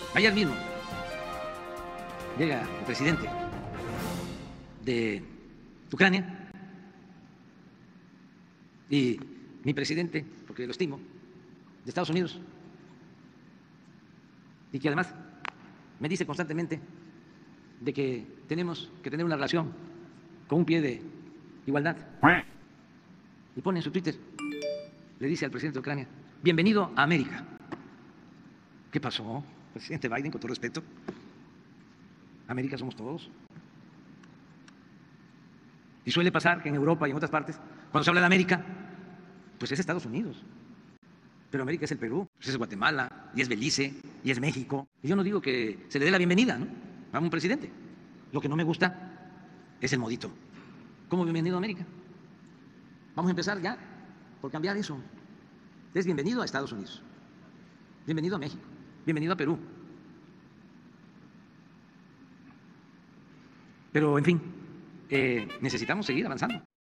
Ayer mismo llega el presidente de Ucrania y mi presidente, porque lo estimo, de Estados Unidos, y que además me dice constantemente de que tenemos que tener una relación con un pie de igualdad. Y pone en su Twitter, le dice al presidente de Ucrania: bienvenido a América. ¿Qué pasó, presidente Biden, con todo respeto? América somos todos. Y suele pasar que en Europa y en otras partes, cuando se habla de América, pues es Estados Unidos. Pero América es el Perú, pues es Guatemala, y es Belice, y es México. Y yo no digo que se le dé la bienvenida, ¿no?, a un presidente. Lo que no me gusta es el modito. ¿Cómo bienvenido a América? Vamos a empezar ya por cambiar eso. Es bienvenido a Estados Unidos, bienvenido a México, bienvenido a Perú. Pero, en fin, necesitamos seguir avanzando.